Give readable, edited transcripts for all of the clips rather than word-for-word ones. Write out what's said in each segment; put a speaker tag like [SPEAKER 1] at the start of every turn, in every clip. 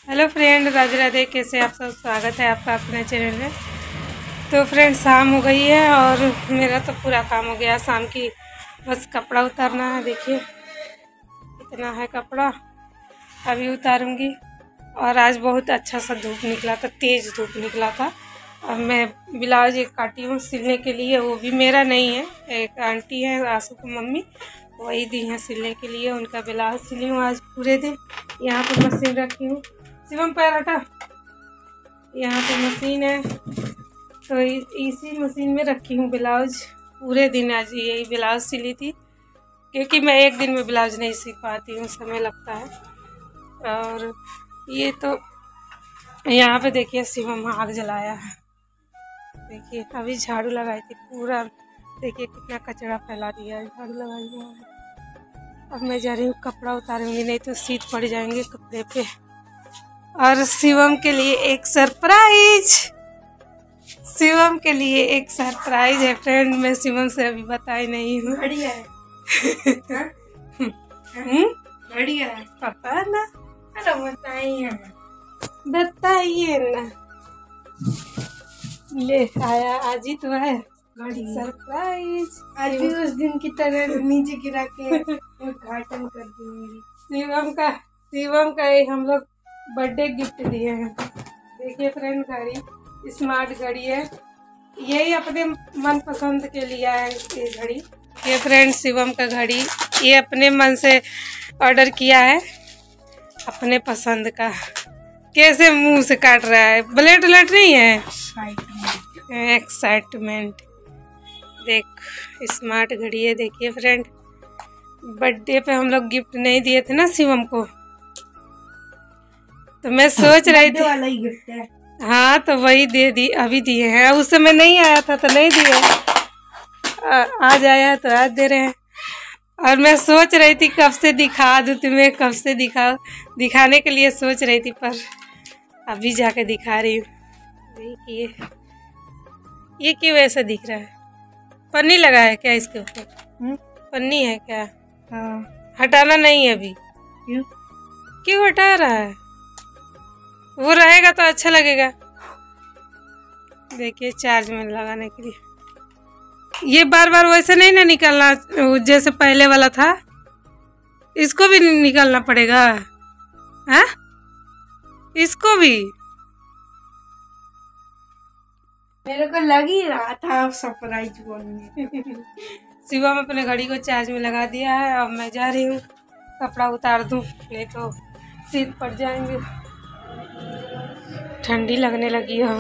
[SPEAKER 1] Hello friend, Radhe Radhe. कैसे आप सब? स्वागत है आपका अपने चैनल में। तो फ्रेंड, शाम हो गई है और मेरा तो पूरा काम हो गया शाम की। बस कपड़ा उतारना है। देखिए इतना है कपड़ा, अभी उतारूंगी। और आज बहुत अच्छा सा धूप निकला था, तेज़ धूप निकला था। अब मैं ब्लाउज एक काटी हूँ सिलने के लिए, वो भी मेरा नहीं है, एक आंटी है आंसू की मम्मी, वही दी है सिलने के लिए। उनका ब्लाउज सिली हूँ आज पूरे दिन। यहाँ पर मशीन रखी हूँ, शिवम पैर हटा। यहाँ पे मशीन है तो इसी मशीन में रखी हूँ ब्लाउज पूरे दिन। आज यही ब्लाउज सिली थी, क्योंकि मैं एक दिन में ब्लाउज नहीं सी पाती हूँ, समय लगता है। और ये तो यहाँ पे देखिए शिवम आग जलाया है। देखिए अभी झाड़ू लगाई थी पूरा, देखिए कितना कचरा फैला दिया है, झाड़ू लगाई हुआ है। अब मैं जा रही हूँ कपड़ा उतारूंगी, नहीं तो सीट पड़ जाएंगे कपड़े पे। और शिवम के लिए एक सरप्राइज, शिवम के लिए एक सरप्राइज है फ्रेंड। मैं शिवम से अभी बताई नहीं हूँ।
[SPEAKER 2] बढ़िया है। बढ़िया है,
[SPEAKER 1] पता ना,
[SPEAKER 2] अरे बताइए ना।
[SPEAKER 1] बताइए ना। ले आया, आज ही तो है सरप्राइज।
[SPEAKER 2] आज भी उस दिन की तरह नीचे गिरा के उद्घाटन कर दूंगी।
[SPEAKER 1] शिवम का ये हम लोग बर्थडे गिफ्ट दिए हैं। देखिए फ्रेंड, घड़ी स्मार्ट घड़ी है, यही अपने मन पसंद के लिए है ये घड़ी। ये फ्रेंड शिवम का घड़ी, ये अपने मन से ऑर्डर किया है, अपने पसंद का। कैसे मुंह से काट रहा है, ब्लेड उलेट नहीं है, एक्साइटमेंट। देख स्मार्ट घड़ी है। देखिए फ्रेंड, बर्थडे पे हम लोग गिफ्ट नहीं दिए थे ना शिवम को, तो मैं सोच रही थी
[SPEAKER 2] वाला ही गिफ्ट है।
[SPEAKER 1] हाँ, तो वही दे दी, अभी दिए हैं। उस समय नहीं आया था तो नहीं दिए, आज आया है तो आज दे रहे हैं। और मैं सोच रही थी कब से दिखा दूँ तुम्हें, कब से दिखाने के लिए सोच रही थी, पर अभी जाके दिखा रही हूँ। ये क्यों ऐसा दिख रहा है? पन्नी लगा है क्या इसके ऊपर? पन्नी है क्या?
[SPEAKER 2] हाँ।
[SPEAKER 1] हटाना नहीं है अभी। क्यों हटा रहा है? वो रहेगा तो अच्छा लगेगा। देखिए चार्ज में लगाने के लिए, ये बार बार वैसे नहीं ना निकलना जैसे पहले वाला था, इसको भी निकालना पड़ेगा। हाँ, इसको भी।
[SPEAKER 2] मेरे को लग ही रहा था सरप्राइज बोलने।
[SPEAKER 1] शिवम अपने घड़ी को चार्ज में लगा दिया है। अब मैं जा रही हूँ कपड़ा उतार दूँ, नहीं तो सीट पड़ जाएंगे। ठंडी लगने लगी है।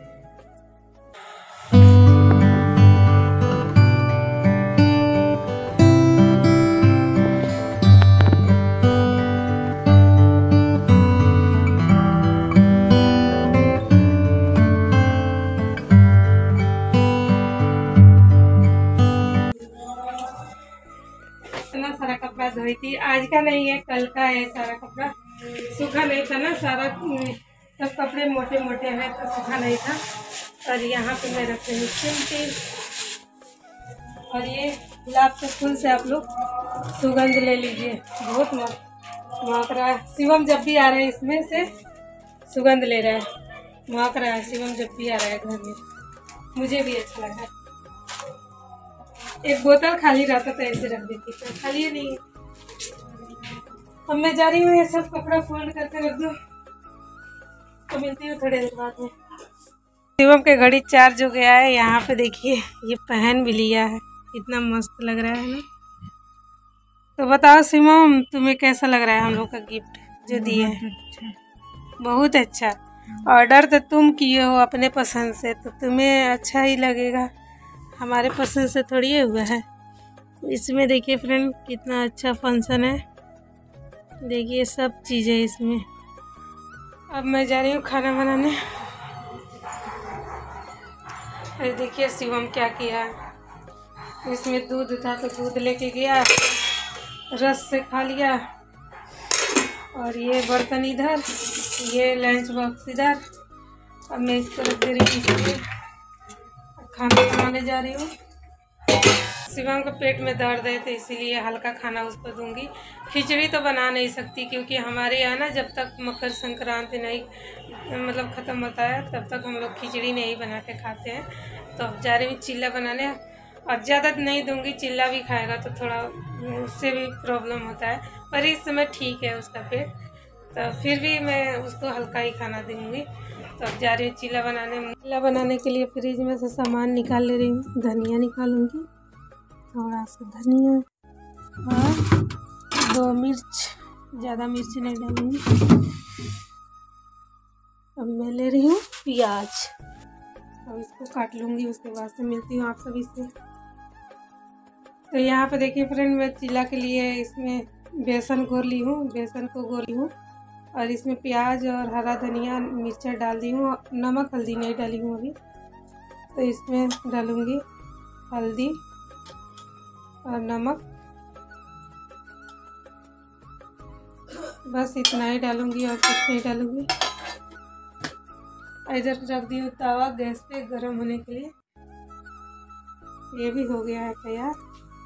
[SPEAKER 1] इतना सारा कपड़ा धोई थी, आज का नहीं है कल का है सारा कपड़ा। सूखा नहीं था ना, सारा सब कपड़े मोटे मोटे हैं तो सूखा नहीं था। और यहाँ पे मैं रख रही हूँ चिमटी। और ये गुलाब के फूल से आप लोग सुगंध ले लीजिए, बहुत महक रहा है। शिवम जब भी आ रहा है इसमें से सुगंध ले रहा है, महक रहा है। शिवम जब भी आ रहा है घर में, मुझे भी अच्छा लगा। एक बोतल खाली रहता तो ऐसे रख देती, तो खाली नहीं है। अब मैं जा रही हूँ ये सब कपड़ा फोल्ड करके रख दूँ, तो मिलती हूँ थोड़ी देर बाद में। शिवम के घड़ी चार्ज हो गया है। यहाँ पे देखिए ये पहन भी लिया है, इतना मस्त लग रहा है ना। तो बताओ शिवम, तुम्हें कैसा लग रहा है हम लोग का गिफ्ट जो दिए हैं? बहुत अच्छा। ऑर्डर तो तुम किए हो अपने पसंद से, तो तुम्हें अच्छा ही लगेगा, हमारे पसंद से थोड़ी हुआ है। इसमें देखिए फ्रेंड कितना अच्छा फंक्शन है, देखिए सब चीज़ें इसमें। अब मैं जा रही हूँ खाना बनाने। अरे देखिए शिवम क्या किया है, इसमें दूध था तो दूध लेके गया, रस से खा लिया। और ये बर्तन इधर, ये लंच बॉक्स इधर। अब मैं इसको रख दे रही हूँ, खाना बनाने जा रही हूँ। शिवम के पेट में दर्द है तो इसीलिए हल्का खाना उसको दूंगी। खिचड़ी तो बना नहीं सकती क्योंकि हमारे यहाँ ना जब तक मकर संक्रांति नहीं मतलब ख़त्म होता है तब तक हम लोग खिचड़ी नहीं बना के खाते हैं। तो अब जा रही हूँ चिल्ला बनाने, और ज़्यादा नहीं दूंगी, चिल्ला भी खाएगा तो थोड़ा उससे भी प्रॉब्लम होता है, पर इस समय ठीक है उसका पेट, तो फिर भी मैं उसको हल्का ही खाना दूंगी। तो अब जा रही हूँ चिल्ला बनाने। चिल्ला बनाने के लिए फ्रिज में से सामान निकाल ले रही हूँ। धनिया निकालूंगी, थोड़ा सा धनिया और 2 मिर्च, ज़्यादा मिर्च नहीं डालूंगी। अब मैं ले रही हूँ प्याज, अब इसको काट लूँगी, उसके बाद से मिलती हूँ आप सभी से। तो यहाँ पे देखिए फ्रेंड, मैं चिल्ला के लिए इसमें बेसन घोल ली हूँ, बेसन को घोल ली हूँ और इसमें प्याज और हरा धनिया मिर्चा डाल दी हूँ। नमक हल्दी नहीं डाली हूँ अभी, तो इसमें डालूँगी हल्दी और नमक, बस इतना ही डालूँगी और कुछ नहीं डालूँगी। इधर रख दी हूँ तवा गैस पे गर्म होने के लिए, ये भी हो गया है तैयार।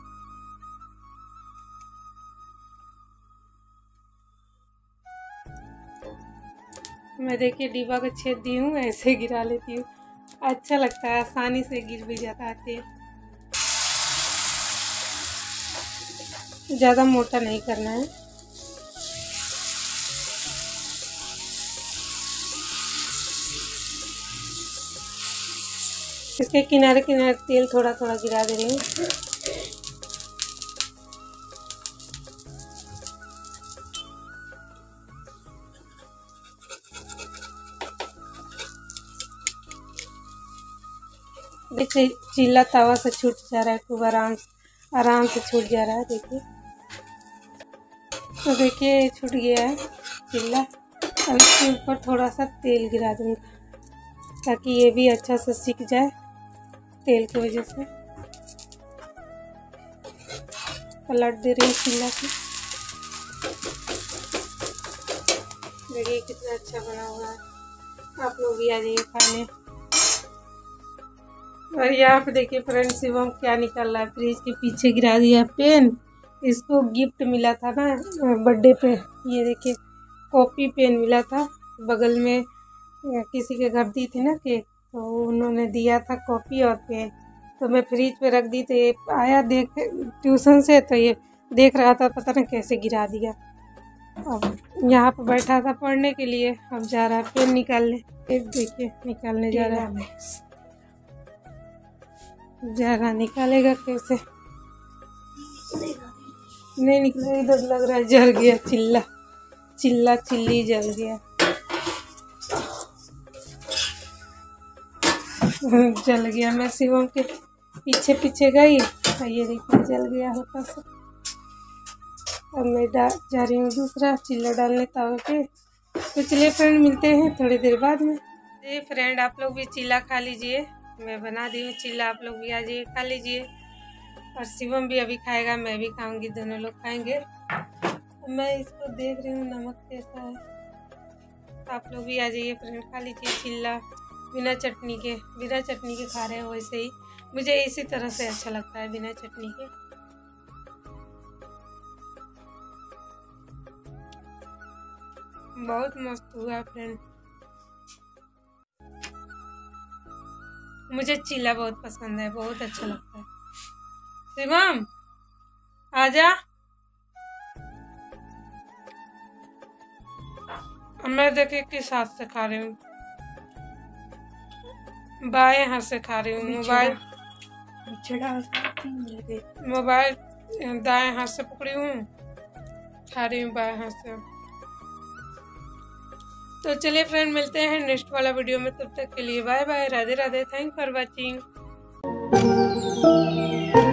[SPEAKER 1] मैं देखिए डिब्बा का छेद दी हूँ, ऐसे गिरा लेती हूँ, अच्छा लगता है, आसानी से गिर भी जाता है तेल। ज़्यादा मोटा नहीं करना है। इसके किनारे किनारे तेल थोड़ा थोड़ा गिरा दे रही हूँ। देखिए चिल्ला तवा से छूट जा रहा है, खूब आराम से छूट जा रहा है। देखिए, तो देखिए छूट गया है चिल्ला। अब इसके ऊपर थोड़ा सा तेल गिरा दूँगी ताकि ये भी अच्छा से सिक जाए तेल की वजह से। पलट दे रही हूँ चिल्ला को, देखिए कितना अच्छा बना हुआ है। आप लोग भी आ जाइए खाने। और यहाँ पे देखिए फ्रेंड, शिवम क्या निकल रहा है, फ्रिज के पीछे गिरा दिया पेन। इसको गिफ्ट मिला था ना बर्थडे पे, ये देखिए कॉपी पेन मिला था। बगल में किसी के घर दी थी ना केक, तो उन्होंने दिया था कॉपी और पेन, तो मैं फ्रिज पे रख दी। तो ये आया देख ट्यूशन से, तो ये देख रहा था, पता नहीं कैसे गिरा दिया। अब यहाँ पे बैठा था पढ़ने के लिए, अब जा रहा है पेन निकालने। एक देखिए निकालने जा रहा है, निकालेगा कैसे, नहीं निकला। इधर लग रहा है जल गया चिल्ली जल गया। जल गया। मैं शिवम के पीछे पीछे गई, ये देखिए जल गया हल्का सा। अब मैं जा रही हूँ दूसरा चिल्ला डालने तवे पे। तो चलिए फ्रेंड, मिलते हैं थोड़ी देर बाद में। जी फ्रेंड, आप लोग भी चिल्ला खा लीजिए, मैं बना दी हूँ चिल्ला, आप लोग भी आ जाइए खा लीजिए। और शिवम भी अभी खाएगा, मैं भी खाऊंगी, दोनों लोग खाएंगे। मैं इसको देख रही हूँ नमक कैसा है, आप लोग भी आ जाइए फ्रेंड, खा लीजिए चिल्ला बिना चटनी के खा रहे हैं। वैसे ही मुझे इसी तरह से अच्छा लगता है, बिना चटनी के। बहुत मस्त हुआ फ्रेंड, मुझे चिल्ला बहुत पसंद है, बहुत अच्छा लगता है। शिवम आजा, मैं देखिए किस हाथ से खा रही हूँ, बाएं हाथ से खा रही हूँ। मोबाइल दाएं हाथ से पकड़ी हूँ, खा रही हूँ बाएं हाथ से। तो चलिए फ्रेंड, मिलते हैं नेक्स्ट वाला वीडियो में, तब तक के लिए bye bye, Radhe Radhe, thank for watching.